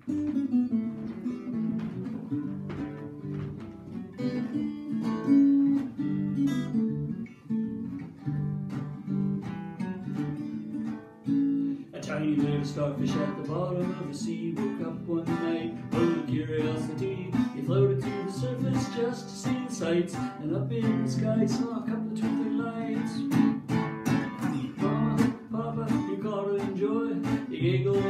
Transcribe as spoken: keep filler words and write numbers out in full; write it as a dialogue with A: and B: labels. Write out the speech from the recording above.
A: A tiny little starfish at the bottom of the sea woke up one night, full of curiosity. He floated to the surface just to see the sights, and up in the sky saw a couple of twinkling lights. Mama, Papa, he caught her in joy. He giggled